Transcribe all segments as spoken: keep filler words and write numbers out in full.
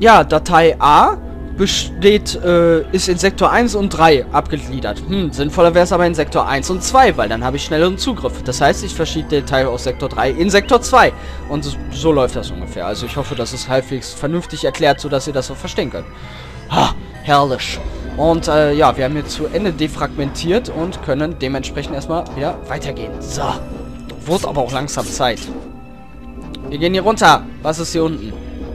ja, Datei A besteht, äh, ist in Sektor eins und drei abgegliedert. Hm, sinnvoller wäre es aber in Sektor eins und zwei, weil dann habe ich schnelleren Zugriff. Das heißt, ich verschiebe den Teil aus Sektor drei in Sektor zwei. Und so, so läuft das ungefähr. Also ich hoffe, das ist halbwegs vernünftig erklärt, sodass ihr das auch verstehen könnt. Ha, herrlich. Und äh, ja, wir haben jetzt zu Ende defragmentiert und können dementsprechend erstmal wieder weitergehen. So. Wurde aber auch langsam Zeit. Wir gehen hier runter. Was ist hier unten?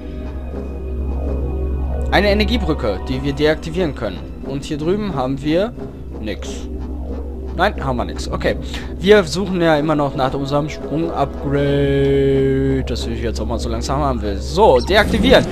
Eine Energiebrücke, die wir deaktivieren können. Und hier drüben haben wir nix. Nein, haben wir nix. Okay. Wir suchen ja immer noch nach unserem Sprung-Upgrade. Das ich jetzt auch mal so langsam haben will. So, deaktivieren.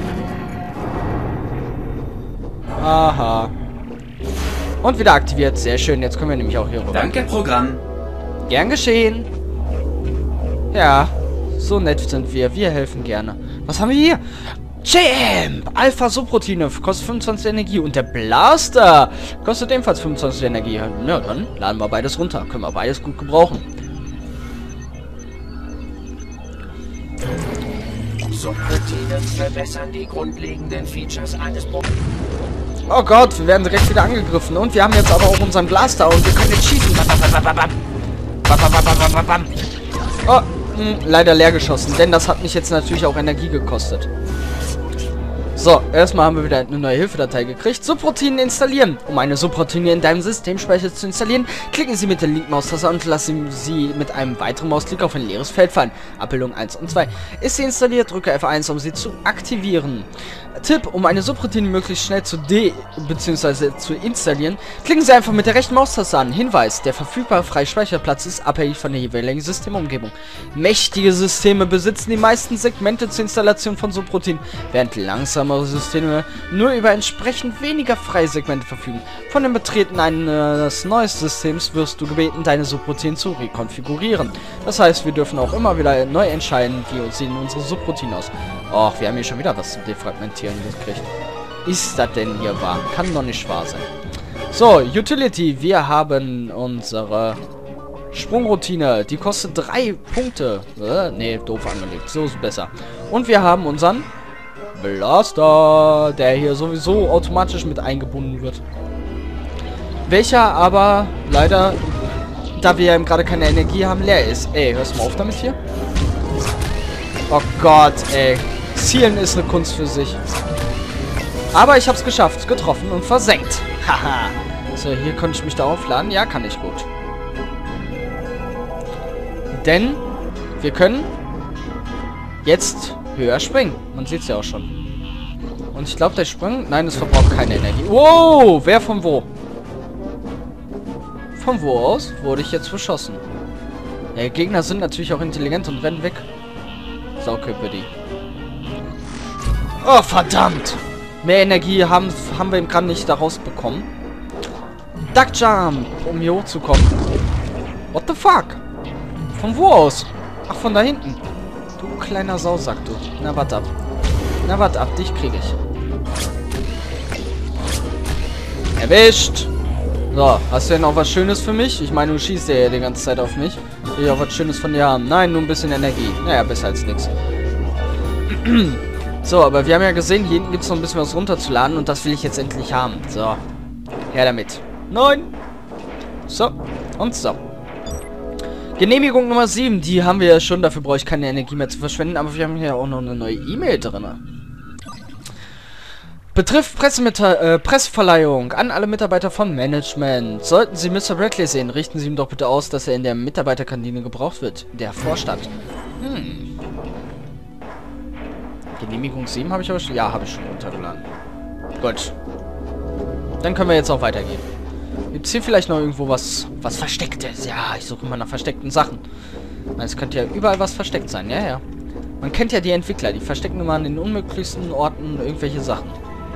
Aha. Und wieder aktiviert. Sehr schön. Jetzt können wir nämlich auch hier rüber. Danke, Programm. Gern geschehen. Ja, so nett sind wir. Wir helfen gerne. Was haben wir hier? Champ! Alpha-Subroutine kostet fünfundzwanzig Energie und der Blaster kostet ebenfalls fünfundzwanzig Energie. Ja, dann laden wir beides runter. Können wir beides gut gebrauchen. Subroutinen verbessern die grundlegenden Features eines Programms. Oh Gott, wir werden direkt wieder angegriffen. Und wir haben jetzt aber auch unseren Blaster und wir können jetzt schießen. Oh, mh, leider leer geschossen, denn das hat mich jetzt natürlich auch Energie gekostet. So, erstmal haben wir wieder eine neue Hilfedatei gekriegt. Subroutinen installieren. Um eine Subroutine in deinem Systemspeicher zu installieren, klicken Sie mit der linken Maustaste und lassen Sie mit einem weiteren Mausklick auf ein leeres Feld fallen. Abbildung eins und zwei. Ist sie installiert, drücke F eins, um sie zu aktivieren. Tipp, um eine Subroutine möglichst schnell zu de- bzw. zu installieren, klicken Sie einfach mit der rechten Maustaste an. Hinweis, der verfügbare freie Speicherplatz ist abhängig von der jeweiligen Systemumgebung. Mächtige Systeme besitzen die meisten Segmente zur Installation von Subroutinen, während langsamere Systeme nur über entsprechend weniger freie Segmente verfügen. Von dem Betreten eines neuen Systems wirst du gebeten, deine Subroutinen zu rekonfigurieren. Das heißt, wir dürfen auch immer wieder neu entscheiden, wie sehen unsere Subroutinen aus. Och, wir haben hier schon wieder was zu defragmentieren gekriegt. Ist das denn hier wahr? Kann doch nicht wahr sein. So, Utility. Wir haben unsere Sprungroutine. Die kostet drei Punkte. Äh, nee, doof angelegt. So ist besser. Und wir haben unseren Blaster, der hier sowieso automatisch mit eingebunden wird. Welcher aber leider, da wir ja gerade keine Energie haben, leer ist. Ey, hörst du mal auf damit hier? Oh Gott, ey. Zielen ist eine Kunst für sich. Aber ich hab's geschafft. Getroffen und versenkt. Haha. So, hier konnte ich mich da aufladen. Ja, kann ich gut. Denn wir können jetzt höher springen. Man sieht's ja auch schon. Und ich glaube, der Sprung... Nein, es verbraucht keine Energie. Wow! Wer von wo? Von wo aus wurde ich jetzt beschossen? Ja, Gegner sind natürlich auch intelligent und rennen weg. Sauköpfe die. Oh, verdammt! Mehr Energie haben, haben wir gerade nicht daraus bekommen. Duck Jump, um hier hochzukommen. What the fuck? Von wo aus? Ach, von da hinten. Du kleiner Sausack, du. Na, warte ab. Na, warte ab, dich kriege ich. Erwischt! So, hast du denn auch was Schönes für mich? Ich meine, du schießt ja die ganze Zeit auf mich. Will ich auch was Schönes von dir haben? Nein, nur ein bisschen Energie. Naja, besser als nichts. So, aber wir haben ja gesehen, hier hinten gibt es noch ein bisschen was runterzuladen und das will ich jetzt endlich haben. So, her damit. Nein! So, und so. Genehmigung Nummer sieben, die haben wir ja schon, dafür brauche ich keine Energie mehr zu verschwenden, aber wir haben hier auch noch eine neue E-Mail drin. Betrifft äh, Presseverleihung an alle Mitarbeiter von Management. Sollten Sie Mister Bradley sehen, richten Sie ihm doch bitte aus, dass er in der Mitarbeiterkantine gebraucht wird. Der Vorstand. Hm. Genehmigung sieben habe ich aber schon... Ja, habe ich schon runtergeladen. Gut. Dann können wir jetzt auch weitergehen. Gibt es hier vielleicht noch irgendwo was, was Verstecktes? Ja, ich suche immer nach versteckten Sachen. Es könnte ja überall was versteckt sein. Ja, ja. Man kennt ja die Entwickler. Die verstecken immer an den unmöglichsten Orten irgendwelche Sachen.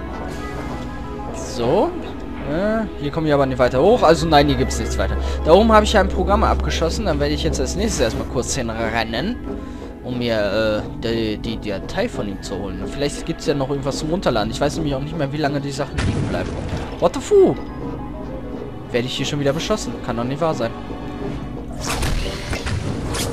So. Äh, hier kommen wir aber nicht weiter hoch. Also nein, hier gibt es nichts weiter. Da oben habe ich ja ein Programm abgeschossen. Dann werde ich jetzt als nächstes erstmal kurz hinrennen, um mir äh, die, die, die Datei von ihm zu holen. Vielleicht gibt es ja noch irgendwas zum Runterladen. Ich weiß nämlich auch nicht mehr, wie lange die Sachen liegen bleiben. What the fu? Werde ich hier schon wieder beschossen? Kann doch nicht wahr sein.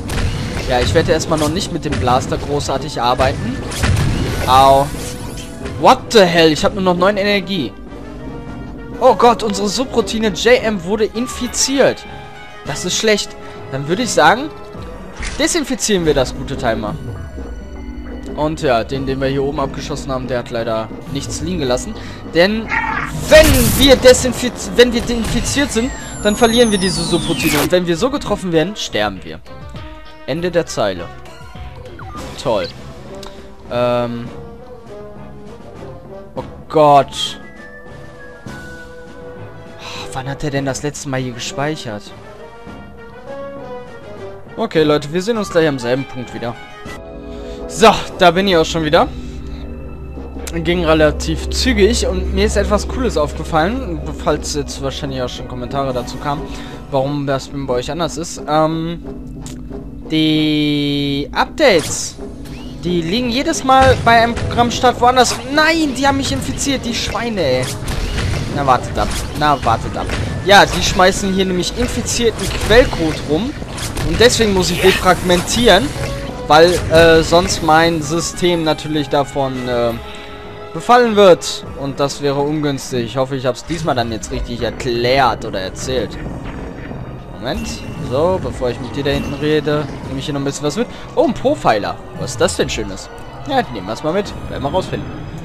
Ja, ich werde erstmal noch nicht mit dem Blaster großartig arbeiten. Au. What the hell? Ich habe nur noch neun Energie. Oh Gott, unsere Subroutine J M wurde infiziert. Das ist schlecht. Dann würde ich sagen, desinfizieren wir das gute Timer. Und ja, den, den wir hier oben abgeschossen haben, der hat leider nichts liegen gelassen. Denn wenn wir desinfiziert, wenn wir infiziert sind, dann verlieren wir diese Subroutine. Und wenn wir so getroffen werden, sterben wir. Ende der Zeile. Toll. Ähm. Oh Gott. Wann hat er denn das letzte Mal hier gespeichert? Okay, Leute, wir sehen uns gleich am selben Punkt wieder. So, da bin ich auch schon wieder. Ging relativ zügig und mir ist etwas Cooles aufgefallen, falls jetzt wahrscheinlich auch schon Kommentare dazu kamen, warum das bei euch anders ist. Ähm, die Updates, die liegen jedes Mal bei einem Programmstart woanders. Nein, die haben mich infiziert, die Schweine, ey. Na, wartet ab. Na, wartet ab. Ja, die schmeißen hier nämlich infizierten Quellcode rum. Und deswegen muss ich defragmentieren. Weil äh, sonst mein System natürlich davon äh, befallen wird. Und das wäre ungünstig. Ich hoffe, ich habe es diesmal dann jetzt richtig erklärt oder erzählt. Moment. So, bevor ich mit dir da hinten rede, nehme ich hier noch ein bisschen was mit. Oh, ein Profiler. Was ist das denn Schönes? Ja, nehmen wir es mal mit. Werden wir rausfinden.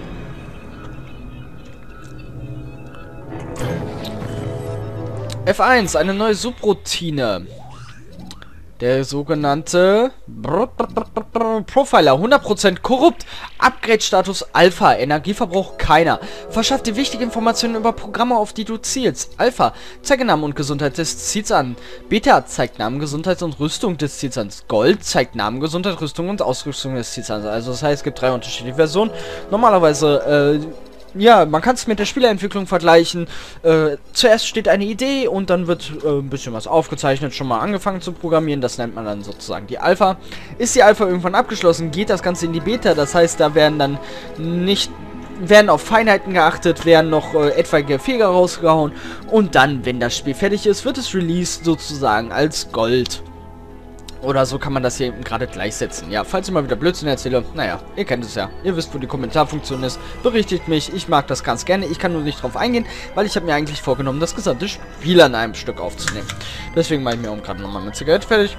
F eins, eine neue Subroutine. Der sogenannte Profiler, hundert Prozent korrupt. Upgrade-Status Alpha, Energieverbrauch keiner. Verschafft dir wichtige Informationen über Programme, auf die du zielst. Alpha, zeige Namen und Gesundheit des Ziels an. Beta, zeigt Namen, Gesundheit und Rüstung des Ziels an. Gold, zeigt Namen, Gesundheit, Rüstung und Ausrüstung des Ziels an. Also das heißt, es gibt drei unterschiedliche Versionen. Normalerweise, äh... ja, man kann es mit der Spieleentwicklung vergleichen. Äh, zuerst steht eine Idee und dann wird äh, ein bisschen was aufgezeichnet, schon mal angefangen zu programmieren. Das nennt man dann sozusagen die Alpha. Ist die Alpha irgendwann abgeschlossen, geht das Ganze in die Beta. Das heißt, da werden dann nicht, werden auf Feinheiten geachtet, werden noch äh, etwaige Fehler rausgehauen. Und dann, wenn das Spiel fertig ist, wird es released sozusagen als Gold. Oder so kann man das hier eben gerade gleichsetzen. Ja, falls ich mal wieder Blödsinn erzähle, naja, ihr kennt es ja. Ihr wisst, wo die Kommentarfunktion ist. Berichtigt mich, ich mag das ganz gerne. Ich kann nur nicht drauf eingehen, weil ich habe mir eigentlich vorgenommen, das gesamte Spiel an einem Stück aufzunehmen. Deswegen mache ich mir auch gerade nochmal eine Zigarette fertig.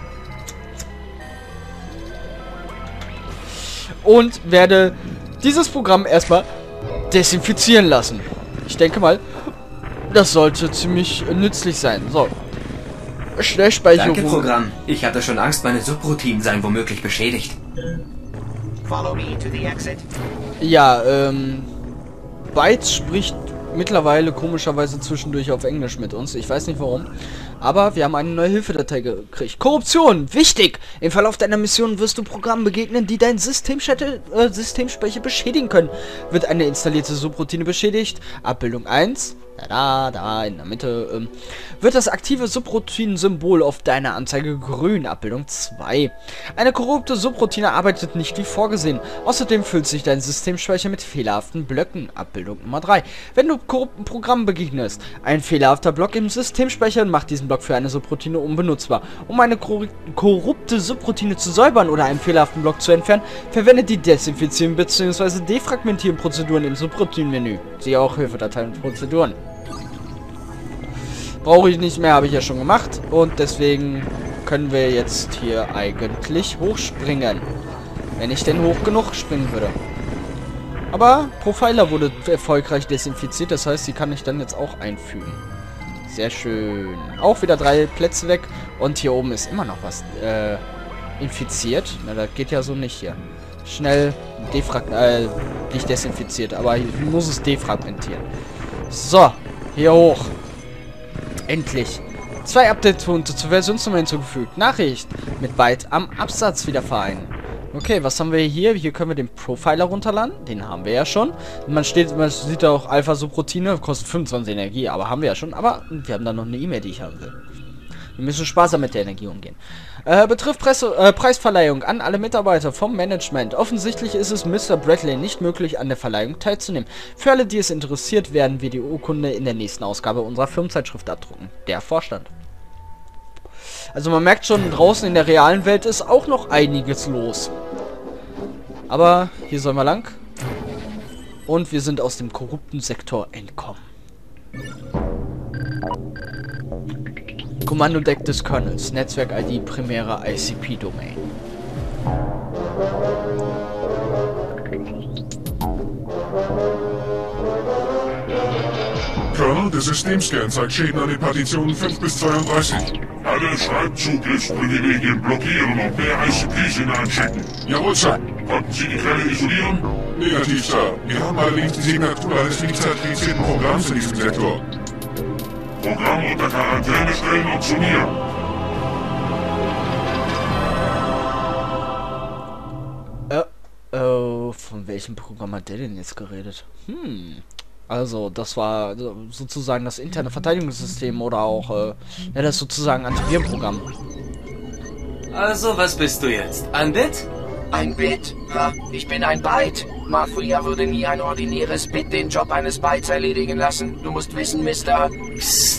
Und werde dieses Programm erstmal desinfizieren lassen. Ich denke mal, das sollte ziemlich nützlich sein. So. Schnellspeicherung. Danke, Programm. Ich hatte schon Angst, meine Subroutinen seien womöglich beschädigt. Follow me to the exit. Ja, ähm... Bytes spricht mittlerweile komischerweise zwischendurch auf Englisch mit uns. Ich weiß nicht warum. Aber wir haben eine neue Hilfedatei gekriegt. Korruption! Wichtig! Im Verlauf deiner Mission wirst du Programmen begegnen, die dein Systemspeicher, äh, Systemspeicher beschädigen können. Wird eine installierte Subroutine beschädigt? Abbildung eins. Da, da, da, in der Mitte. Ähm, wird das aktive Subroutinen-Symbol auf deiner Anzeige grün. Abbildung zwei. Eine korrupte Subroutine arbeitet nicht wie vorgesehen. Außerdem füllt sich dein Systemspeicher mit fehlerhaften Blöcken. Abbildung Nummer drei. Wenn du korrupten Programmen begegnest, ein fehlerhafter Block im Systemspeicher macht diesen Block für eine Subroutine unbenutzbar. Um eine kor korrupte Subroutine zu säubern oder einen fehlerhaften Block zu entfernen, verwende die Desinfizieren bzw. Defragmentieren Prozeduren im Subroutinenmenü. Siehe auch Hilfedateien und Prozeduren. Brauche ich nicht mehr, habe ich ja schon gemacht. Und deswegen können wir jetzt hier eigentlich hochspringen. Wenn ich denn hoch genug springen würde. Aber Profiler wurde erfolgreich desinfiziert. Das heißt, die kann ich dann jetzt auch einfügen. Sehr schön. Auch wieder drei Plätze weg. Und hier oben ist immer noch was äh, infiziert. Na, das geht ja so nicht hier. Schnell defrag... Äh, nicht desinfiziert. Aber ich muss es defragmentieren. So, hier hoch. Endlich. Zwei Update-Punkte zur Versionsnummer hinzugefügt. Nachricht. Mit Byte am Absatz wieder vereinen. Okay, was haben wir hier? Hier können wir den Profiler runterladen. Den haben wir ja schon. Man steht, man sieht da auch Alpha-Subroutine. Kostet fünfundzwanzig Energie, aber haben wir ja schon. Aber wir haben da noch eine E-Mail, die ich haben will. Wir müssen sparsam mit der Energie umgehen. Äh, betrifft Presse, äh, Preisverleihung an alle Mitarbeiter vom Management. Offensichtlich ist es Mister Bradley nicht möglich, an der Verleihung teilzunehmen. Für alle, die es interessiert, werden wir die Urkunde in der nächsten Ausgabe unserer Firmenzeitschrift abdrucken. Der Vorstand. Also man merkt schon, draußen in der realen Welt ist auch noch einiges los. Aber hier sollen wir lang. Und wir sind aus dem korrupten Sektor entkommen. Kommandodeck des Colonels. Netzwerk-I D primäre I C P-Domain. Colonel, der Systemscan zeigt Schäden an den Partitionen fünf bis zweiunddreißig. Alle Schreibzugriffsprivilegien blockieren und mehr I C Ps hineinschicken. Jawohl, Sir. Konnten Sie die Quelle isolieren? Negativ, Sir. Wir haben allerdings die Signatur eines nicht zertifizierten Programms in diesem Sektor. Programm unter Quarantäne stellen und zu mir. Äh, oh, von welchem Programm hat der denn jetzt geredet? Hm. Also, das war sozusagen das interne Verteidigungssystem oder auch, äh, ja, das sozusagen Antivirenprogramm. Also, was bist du jetzt? Ein Bit? Ein Bit? Ja, ich bin ein Byte. Mafia würde nie ein ordinäres Bit den Job eines Bytes erledigen lassen. Du musst wissen, Mister... Psst.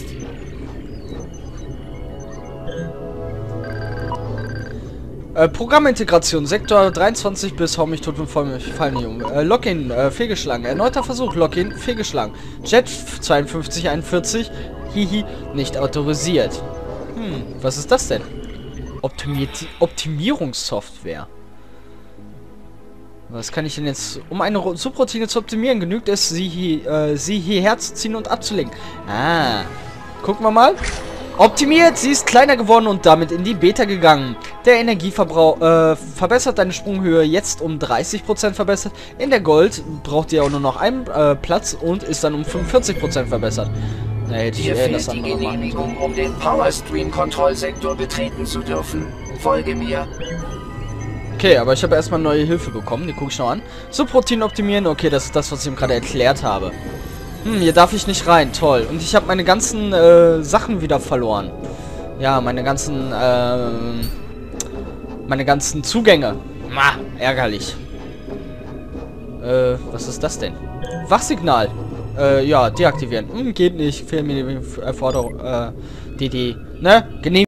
Äh, Programmintegration, Sektor dreiundzwanzig bis hau mich tot und voll mich fallen nicht um. Äh, Login, äh, fehlgeschlagen. Erneuter Versuch, Login, fehlgeschlagen. Jet zweiundfünfzig einundvierzig, hihi, nicht autorisiert. Hm, was ist das denn? Optimiert Optimierungssoftware. Was kann ich denn jetzt... Um eine Subroutine zu optimieren, genügt es, sie, hier, äh, sie hierher zu ziehen und abzulenken. Ah. Gucken wir mal. Optimiert, sie ist kleiner geworden und damit in die Beta gegangen. Der Energieverbrauch äh, verbessert deine Sprunghöhe jetzt um dreißig Prozent verbessert. In der Gold braucht ihr auch nur noch einen äh, Platz und ist dann um fünfundvierzig Prozent verbessert. Da hätte ich Dir äh, das fehlt die andere machen. Genehmigung, um den Powerstream-Kontrollsektor betreten zu dürfen. Folge mir. Okay, aber ich habe erstmal neue Hilfe bekommen. Die gucke ich noch an. Subroutinen optimieren. Okay, das ist das, was ich ihm gerade erklärt habe. Hm, hier darf ich nicht rein. Toll. Und ich habe meine ganzen äh, Sachen wieder verloren. Ja, meine ganzen, äh, meine ganzen Zugänge. Ma, ärgerlich. Äh, was ist das denn? Wachsignal. Äh, ja, deaktivieren. Hm, geht nicht. Fehlen mir die Erforderung, äh, D D. Ne? Genehmigung.